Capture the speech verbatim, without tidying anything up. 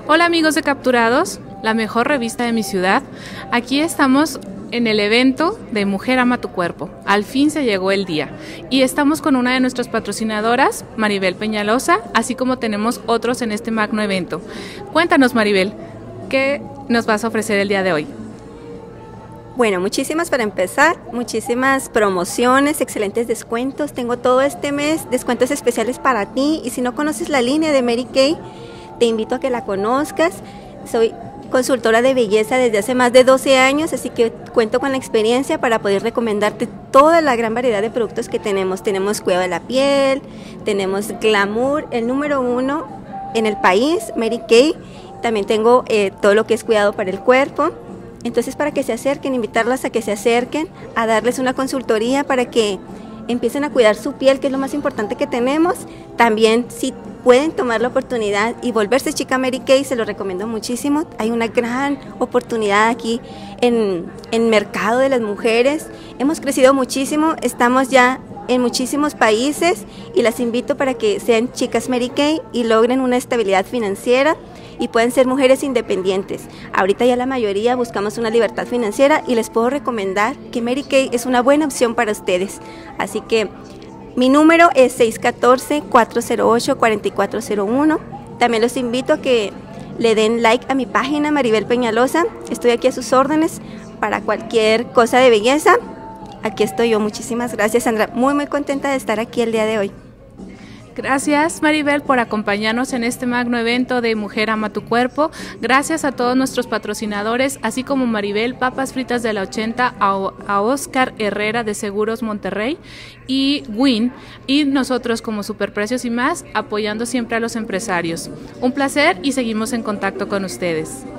Hola amigos de Capturados, la mejor revista de mi ciudad. Aquí estamos en el evento de Mujer Ama Tu Cuerpo. Al fin se llegó el día y estamos con una de nuestras patrocinadoras, Maribel Peñalosa, así como tenemos otros en este magno evento. Cuéntanos, Maribel, ¿qué nos vas a ofrecer el día de hoy? Bueno, muchísimas para empezar, muchísimas promociones, excelentes descuentos. Tengo todo este mes descuentos especiales para ti, y si no conoces la línea de Mary Kay, te invito a que la conozcas. Soy consultora de belleza desde hace más de doce años, así que cuento con la experiencia para poder recomendarte toda la gran variedad de productos que tenemos. Tenemos cuidado de la piel, tenemos glamour, el número uno en el país, Mary Kay. También tengo eh, todo lo que es cuidado para el cuerpo. Entonces, para que se acerquen, invitarlas a que se acerquen, a darles una consultoría para que empiecen a cuidar su piel, que es lo más importante que tenemos. También, si pueden tomar la oportunidad y volverse chica Mary Kay, se lo recomiendo muchísimo. Hay una gran oportunidad aquí en el mercado de las mujeres. Hemos crecido muchísimo, estamos ya en muchísimos países y las invito para que sean chicas Mary Kay y logren una estabilidad financiera y pueden ser mujeres independientes. Ahorita ya la mayoría buscamos una libertad financiera y les puedo recomendar que Mary Kay es una buena opción para ustedes. Así que mi número es seis uno cuatro, cuatro cero ocho, cuatro cuatro cero uno. También los invito a que le den like a mi página Maribel Peñalosa. Estoy aquí a sus órdenes para cualquier cosa de belleza. Aquí estoy yo. Muchísimas gracias, Sandra. Muy, muy contenta de estar aquí el día de hoy. Gracias, Maribel, por acompañarnos en este magno evento de Mujer Ama Tu Cuerpo. Gracias a todos nuestros patrocinadores, así como Maribel, Papas Fritas de la ochenta, a, a Oscar Herrera de Seguros Monterrey y Win, y nosotros como Superprecios y más, apoyando siempre a los empresarios. Un placer y seguimos en contacto con ustedes.